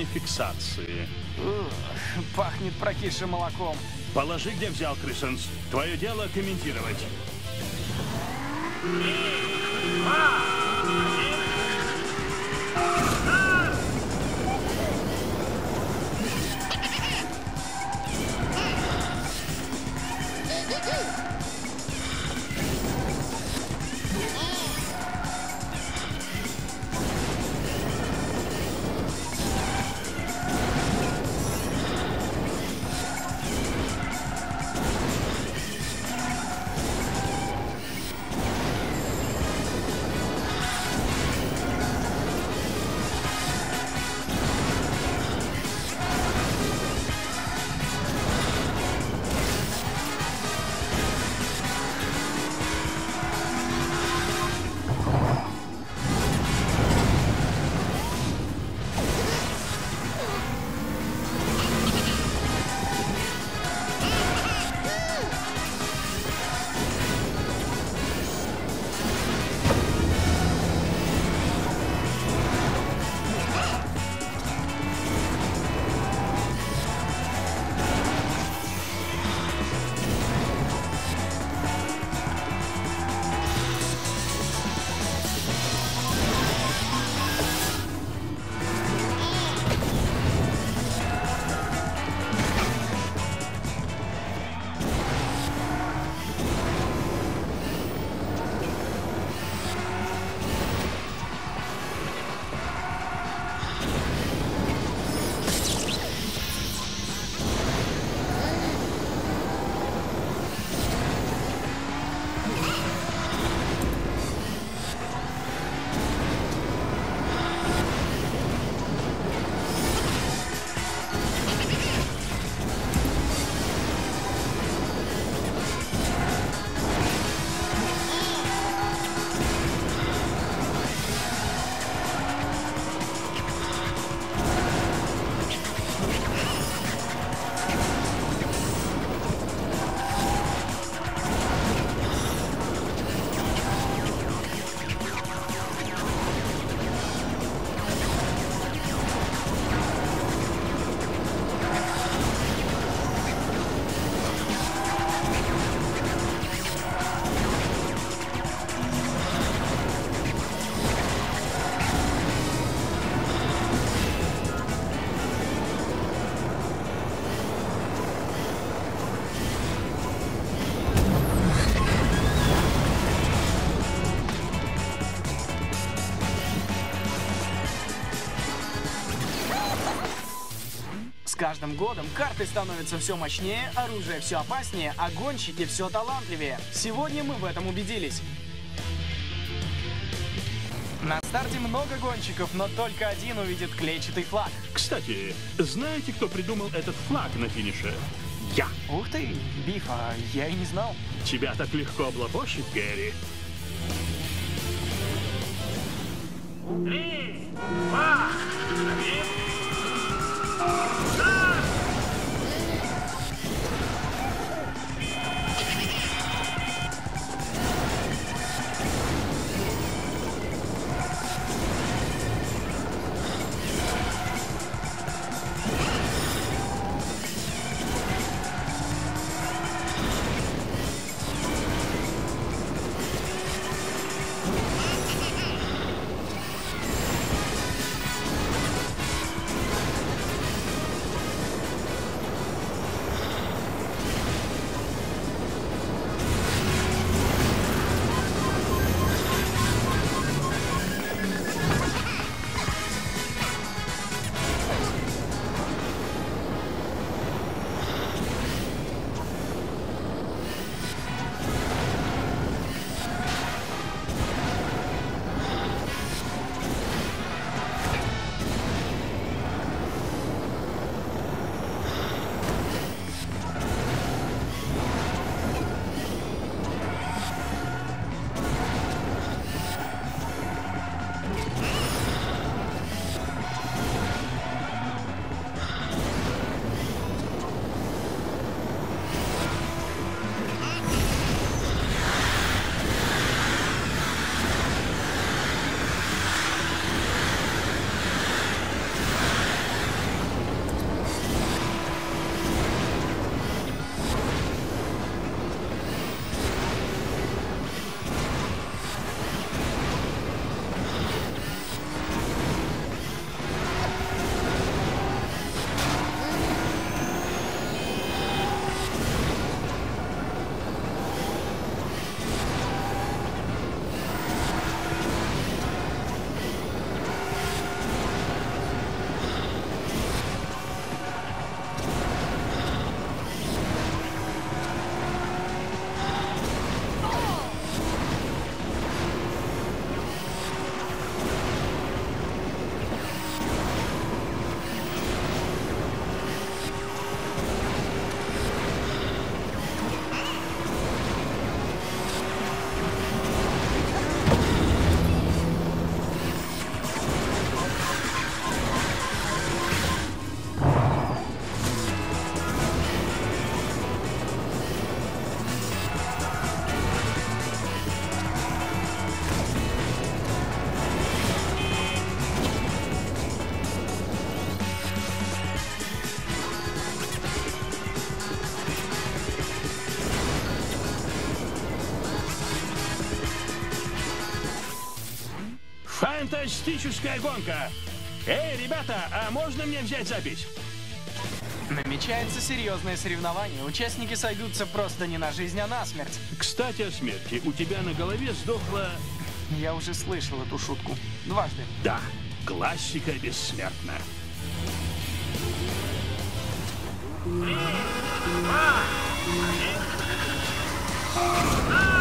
вертикальной фиксации. Пахнет прокисшим молоком. Положи, где взял, Крысенс. Твое дело комментировать. 3, 2, 1. С каждым годом карты становятся все мощнее, оружие все опаснее, а гонщики все талантливее. Сегодня мы в этом убедились. На старте много гонщиков, но только один увидит клетчатый флаг. Кстати, знаете, кто придумал этот флаг на финише? Я. Ух ты, Биф, а я и не знал. Тебя так легко облапошить, Гэри. 3, 2, 1. Фантастическая гонка! Эй, ребята, а можно мне взять запись? Намечается серьезное соревнование. Участники сойдутся просто не на жизнь, а на смерть. Кстати, о смерти. У тебя на голове сдохла... Я уже слышал эту шутку. Дважды. Да, классика бессмертна. 3, 2, 1.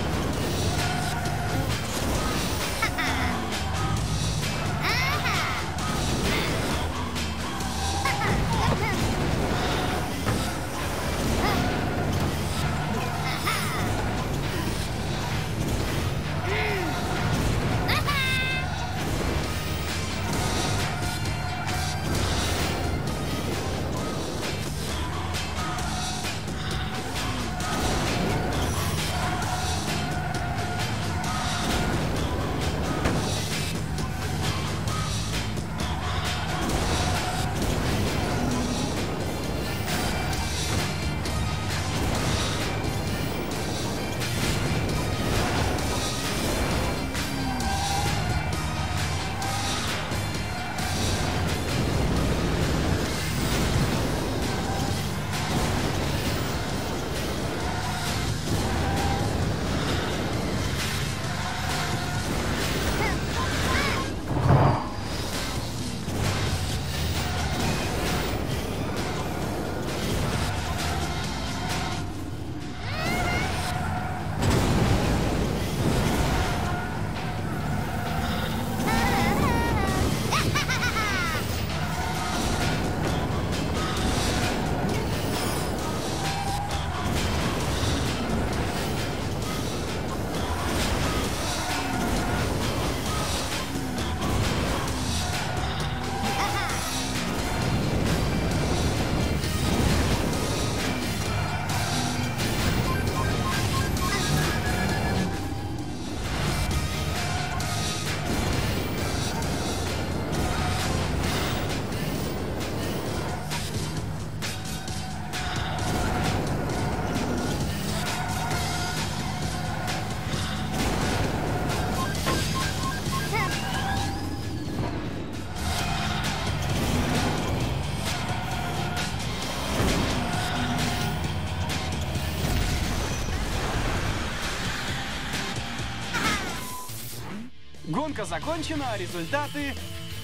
Гонка закончена, а результаты...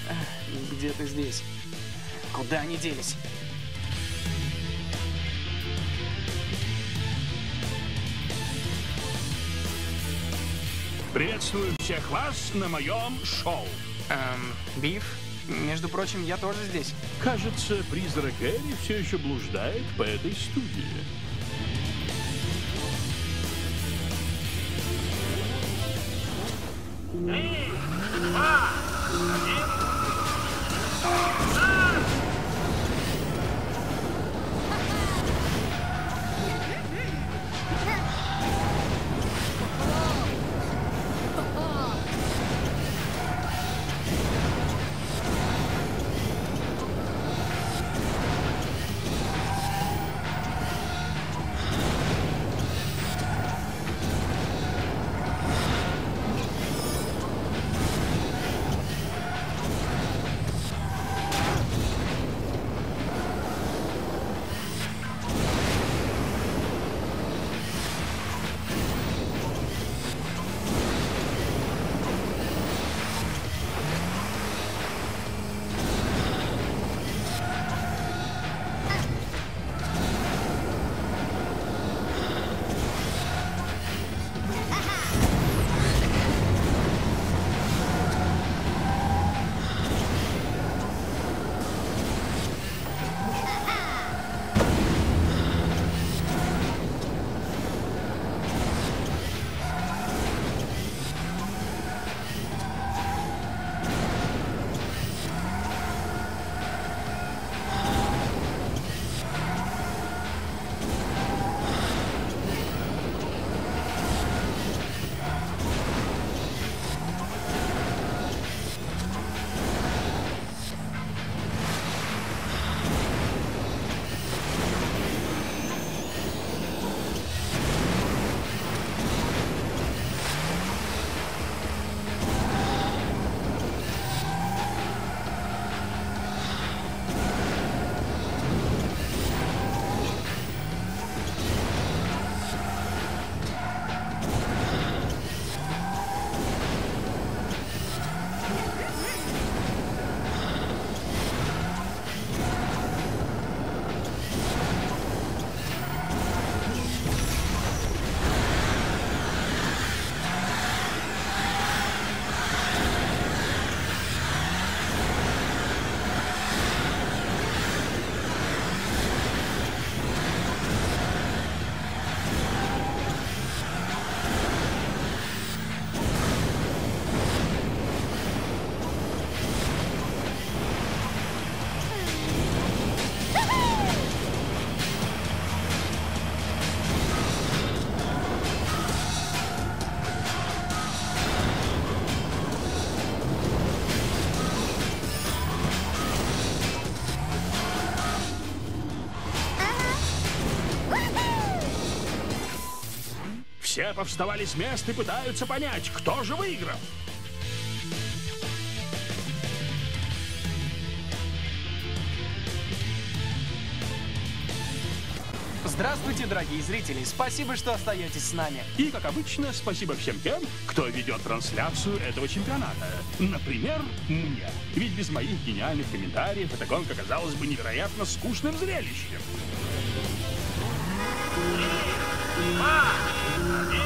Где-то здесь. Куда они делись? Приветствую всех вас на моем шоу. Биф? Между прочим, я тоже здесь. Кажется, призрак Эри все еще блуждает по этой студии. Три, 2, 1. Все повставали с мест и пытаются понять, кто же выиграл. Здравствуйте, дорогие зрители! Спасибо, что остаетесь с нами. И, как обычно, спасибо всем тем, кто ведет трансляцию этого чемпионата. Например, мне. Ведь без моих гениальных комментариев эта гонка казалась бы невероятно скучным зрелищем. 3, 2, 1.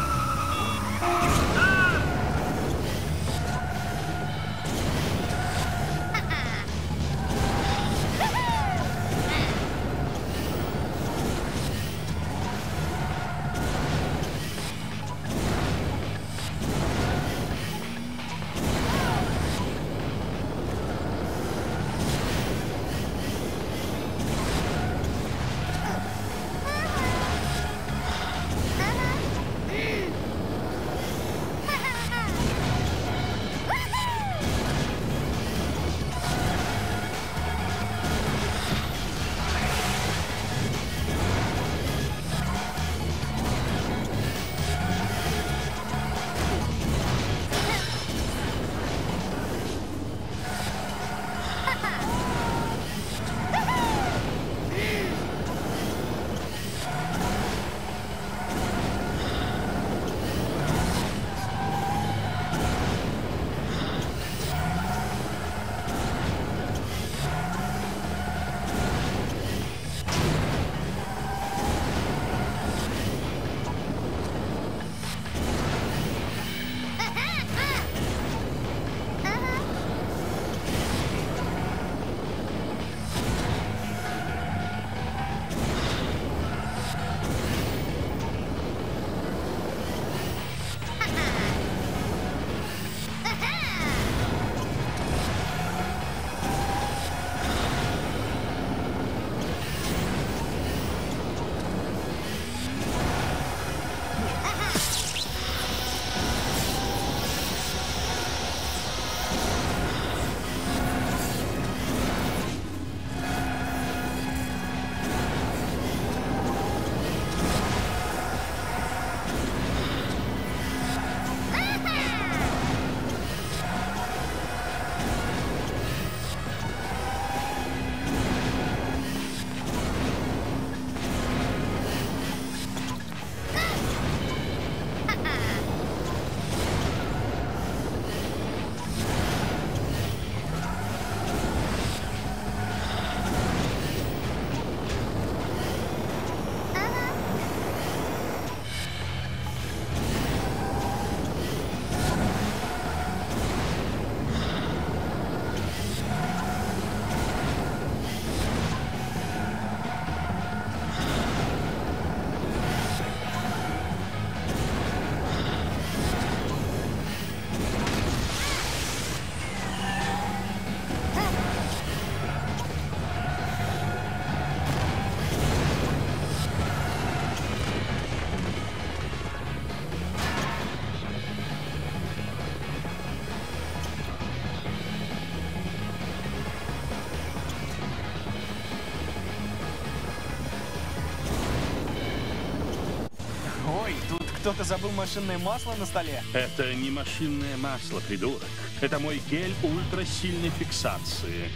Кто-то забыл машинное масло на столе? Это не машинное масло, придурок. Это мой гель ультрасильной фиксации.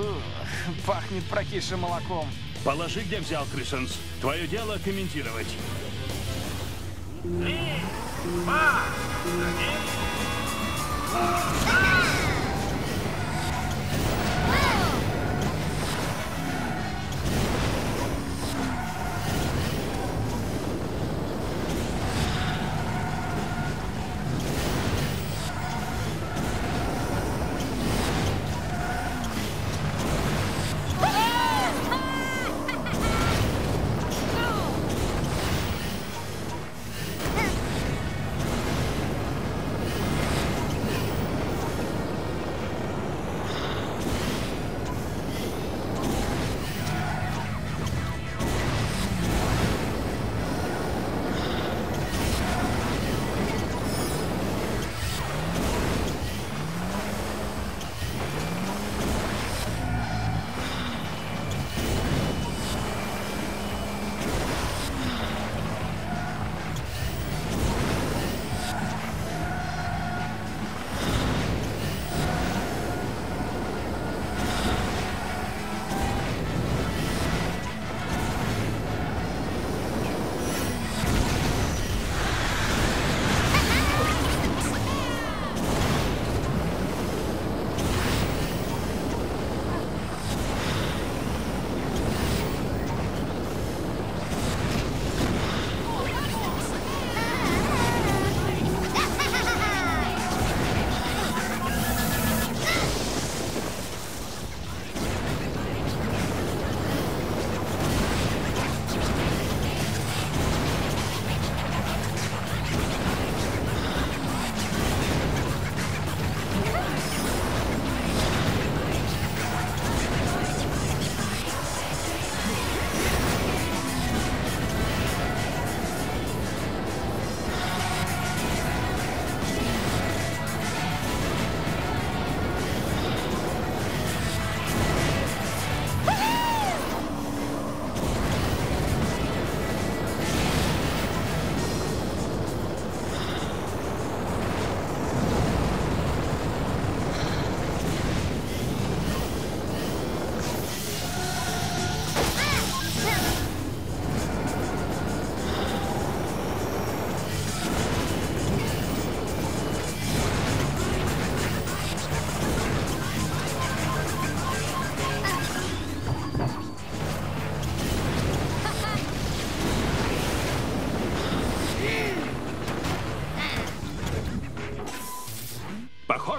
Пахнет прокисшим молоком. Положи, где взял, Крисенс. Твое дело комментировать. 3, 2, 1.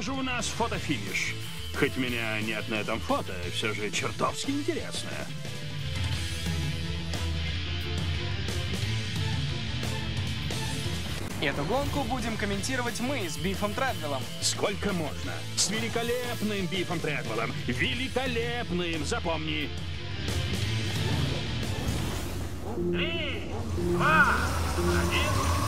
Похоже, у нас фотофиниш. Хоть меня нет на этом фото, все же чертовски интересно. Эту гонку будем комментировать мы с Бифом Тредвеллом. Сколько можно? С великолепным Бифом Тредвеллом. Великолепным, запомни. 3, 2, 1.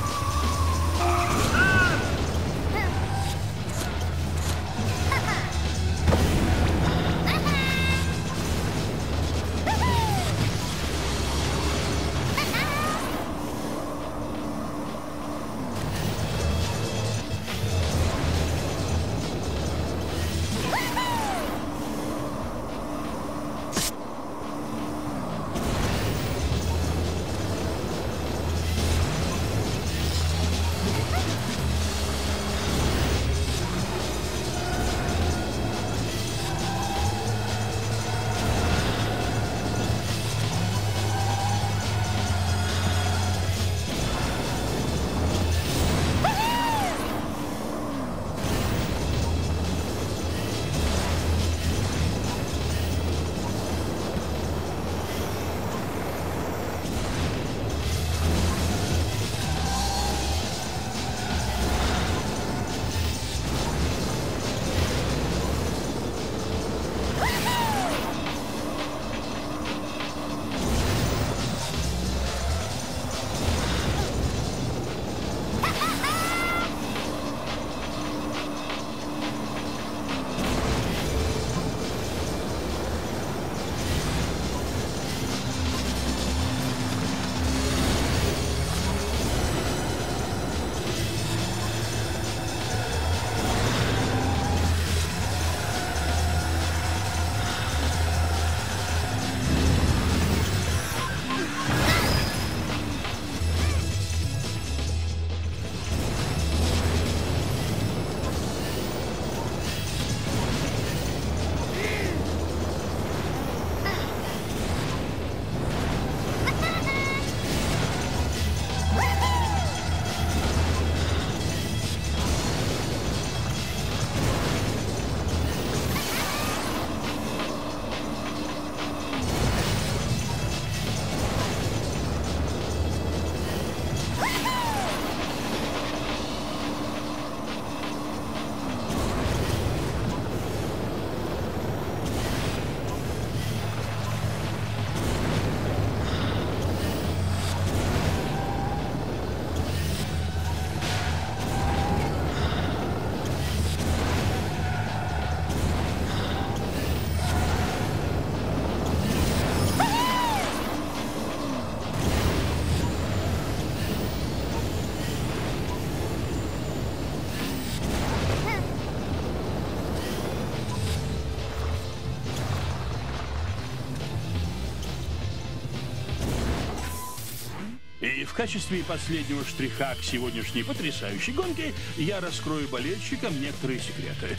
И в качестве последнего штриха к сегодняшней потрясающей гонке я раскрою болельщикам некоторые секреты.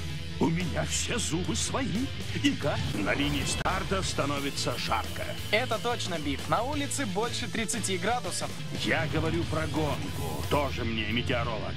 У меня все зубы свои. И как на линии старта становится жарко. Это точно, Биф. На улице больше 30 градусов. Я говорю про гонку. Тоже мне метеоролог.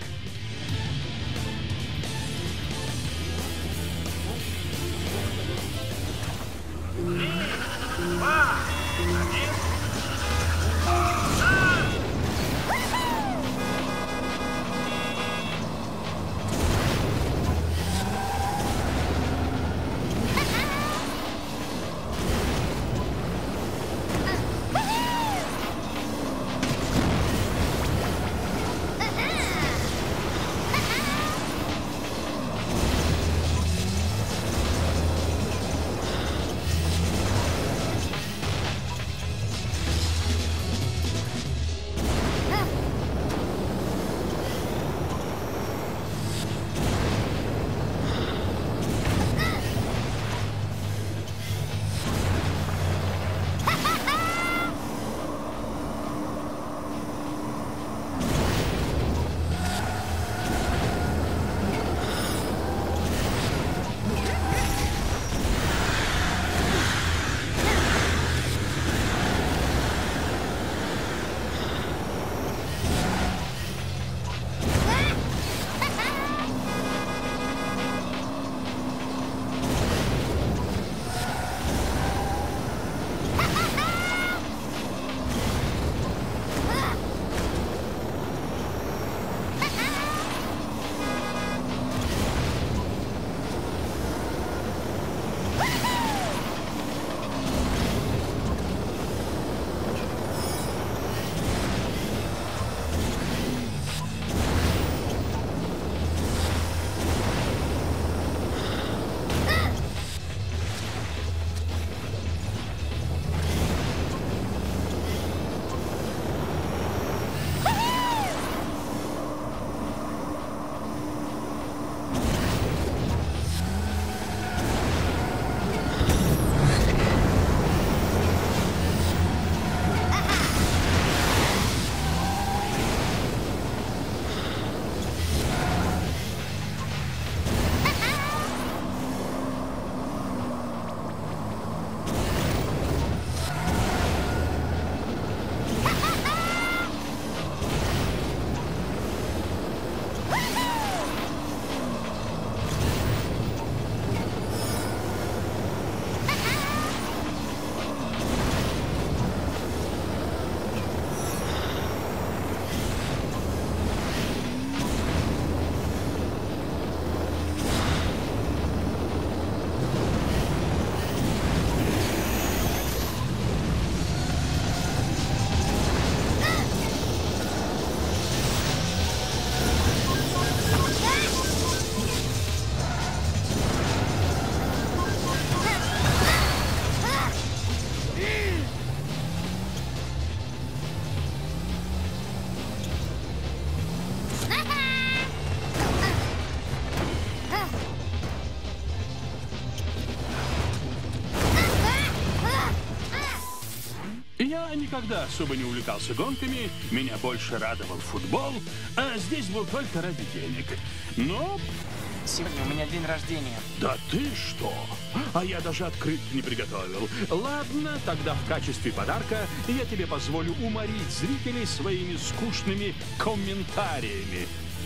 никогда особо не увлекался гонками, меня больше радовал футбол, а здесь был только ради денег. Но... Сегодня у меня день рождения. Да ты что? А я даже открытки не приготовил. Ладно, тогда в качестве подарка я тебе позволю уморить зрителей своими скучными комментариями.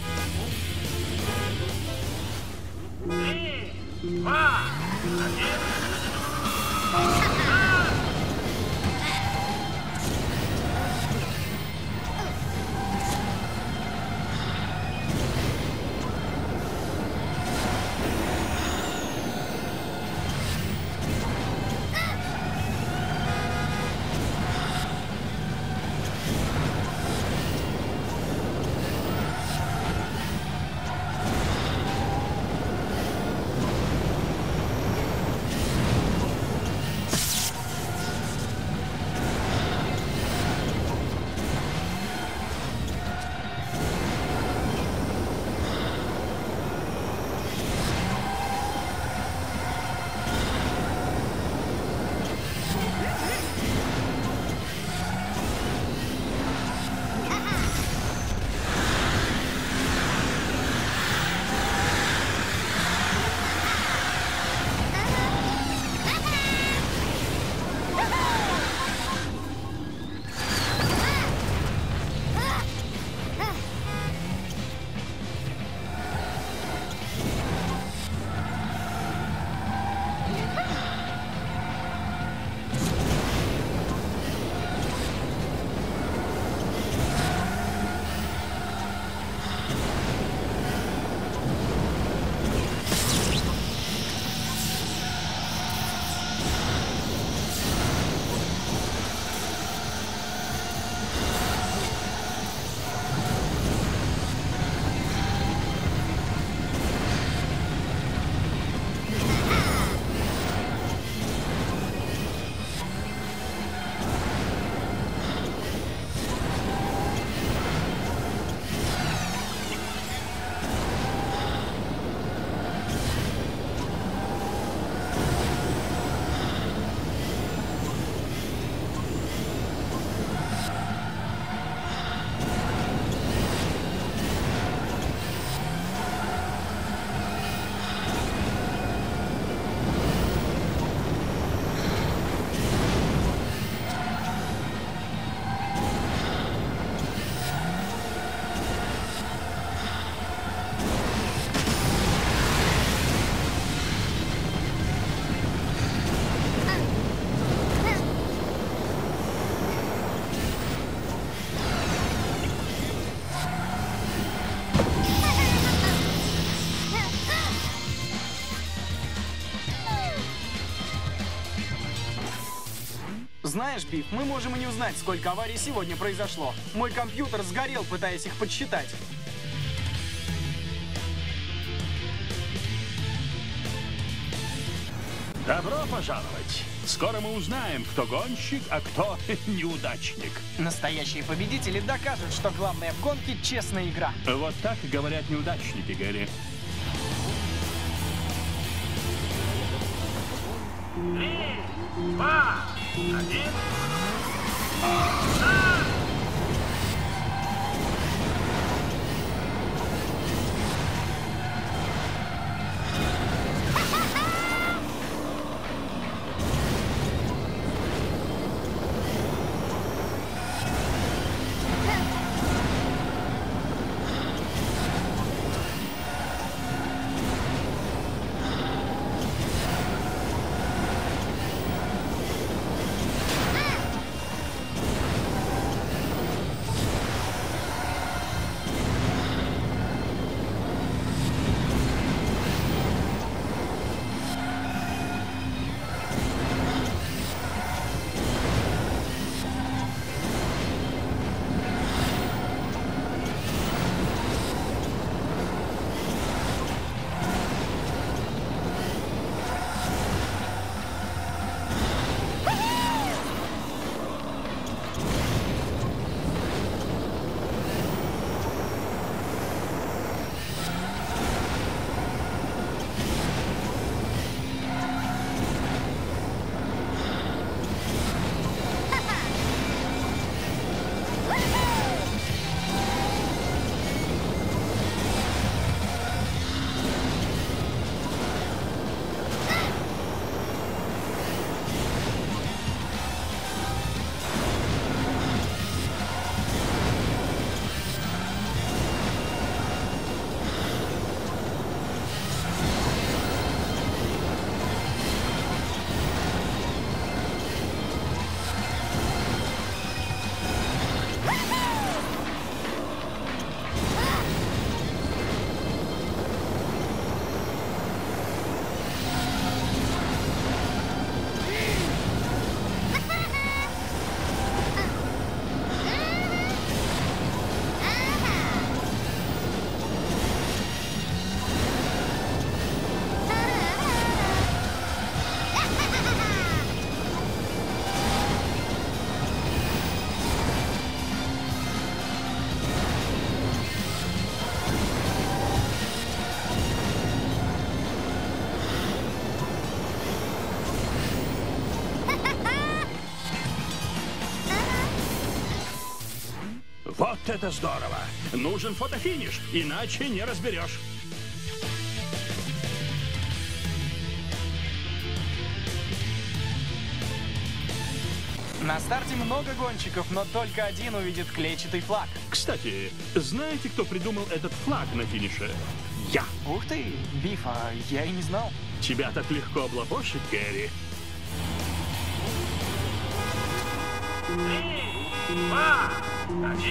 3, 2, 1. Знаешь, Биф, мы можем и не узнать, сколько аварий сегодня произошло. Мой компьютер сгорел, пытаясь их подсчитать. Добро пожаловать! Скоро мы узнаем, кто гонщик, а кто неудачник. Настоящие победители докажут, что главное в гонке — честная игра. Вот так говорят неудачники, Гэри. 3, 2, 1. это здорово. Нужен фотофиниш, иначе не разберешь. На старте много гонщиков, но только один увидит клетчатый флаг. Кстати, знаете, кто придумал этот флаг на финише? Я. Ух ты, Биф, а я и не знал. Тебя так легко облапошить, Гэри. 3, 2, 1.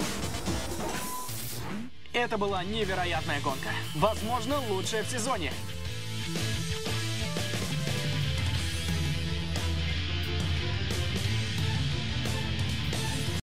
Это была невероятная гонка. Возможно, лучшая в сезоне.